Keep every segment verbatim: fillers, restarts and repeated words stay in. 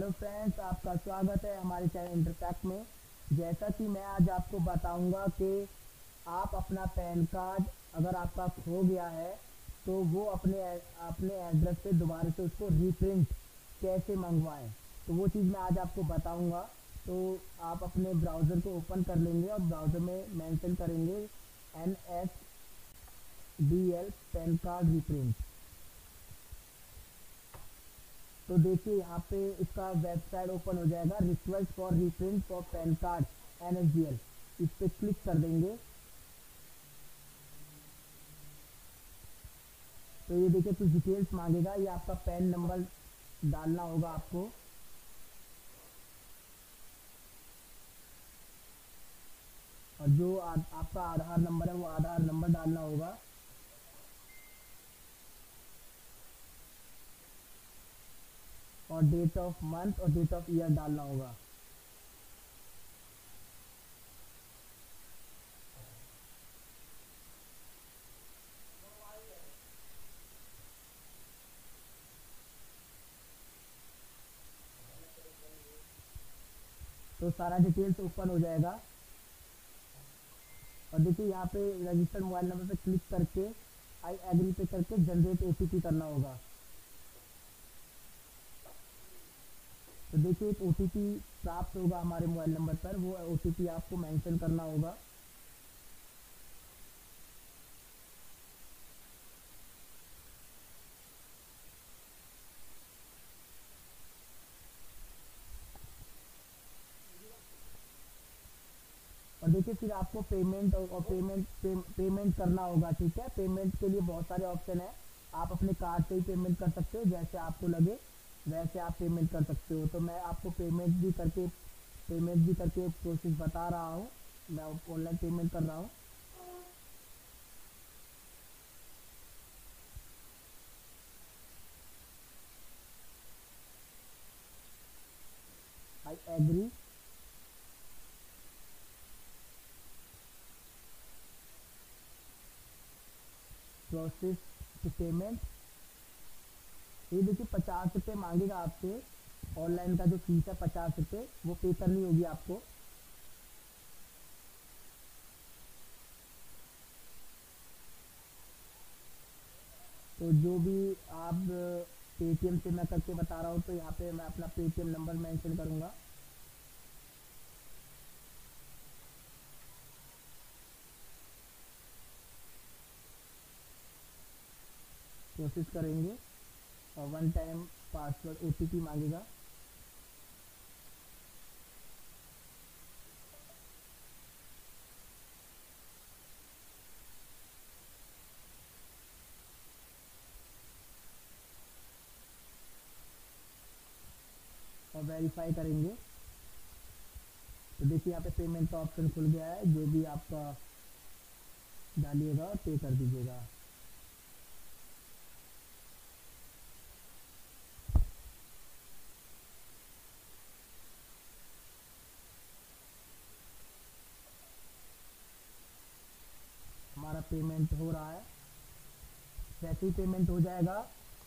Hello friends, आपका स्वागत है हमारे चैनल इंटरफैक्ट में। जैसा कि मैं आज आपको बताऊंगा कि आप अपना पैन कार्ड अगर आपका खो गया है तो वो अपने अपने एड्रेस पे दोबारा से उसको रीप्रिंट कैसे मंगवाएं, तो वो चीज़ मैं आज आपको बताऊंगा। तो आप अपने ब्राउज़र को ओपन कर लेंगे और ब्राउज़र में मेंशन करेंगे N S D L PAN card reprint. तो देखिए यहाँ पे इसका वेबसाइट ओपन हो जाएगा, request for reprint for PAN card N S D L. इस पर क्लिक कर देंगे तो ये देखिए कुछ डिटेल्स मांगेगा। ये आपका पैन नंबर डालना होगा आपको, और जो आ, आपका आधार नंबर है वो आधार नंबर डालना होगा। और डेट ऑफ मंथ और डेट ऑफ ईयर डालना होगा। तो सारा डिटेल्स ओपन हो जाएगा और देखिए यहाँ पे रजिस्टर्ड मोबाइल नंबर पे क्लिक करके आई एग्री पे करके जनरेट ओटीपी करना होगा। तो देखिए एक ओटीपी प्राप्त होगा हमारे मोबाइल नंबर पर, वो ओटीपी आपको मेंशन करना होगा। और देखिए फिर आपको पेमेंट और पेमेंट पे, पेमेंट करना होगा। ठीक है, पेमेंट के लिए बहुत सारे ऑप्शन है। आप अपने कार्ड से ही पेमेंट कर सकते हो, जैसे आपको लगे वैसे आप पेमेंट कर सकते हो। तो मैं आपको पेमेंट भी करके पेमेंट भी करके प्रोसेस बता रहा हूँ। मैं ऑनलाइन पेमेंट कर रहा हूँ। I agree. Process to payment. ये देखिए पचास रुपये मांगेगा आपसे। ऑनलाइन का जो फीस है पचास रुपये, वो पे करनी होगी आपको। तो जो भी आप पेटीएम से मैं करके बता रहा हूँ, तो यहाँ पे मैं अपना पेटीएम नंबर मेंशन करूँगा। प्रोसेस करेंगे और वन टाइम पासवर्ड ओटीपी मांगेगा। और वेरीफाई करेंगे। तो देखिए यहाँ पे पेमेंट का ऑप्शन खुल गया है। जो भी आपका डालिएगा पे कर दीजिएगा। हमारा पेमेंट हो रहा है। जैसे ही पेमेंट हो जाएगा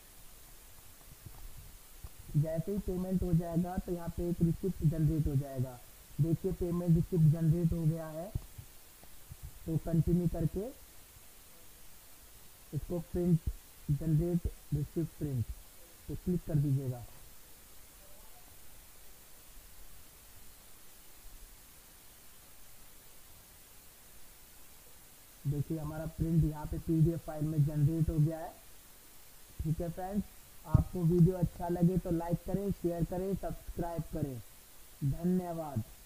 जैसे ही पेमेंट हो जाएगा तो यहाँ पे एक रिसिप्ट जनरेट हो जाएगा। देखिए पेमेंट रिसिप्ट जनरेट हो गया है। तो कंटिन्यू करके इसको प्रिंट जनरेट रिसिप्ट प्रिंट तो क्लिक कर दीजिएगा। देखिए हमारा प्रिंट यहाँ पे पीडीएफ फाइल में जनरेट हो गया है। ठीक है फ्रेंड्स, आपको वीडियो अच्छा लगे तो लाइक करें, शेयर करें, सब्सक्राइब करें। धन्यवाद।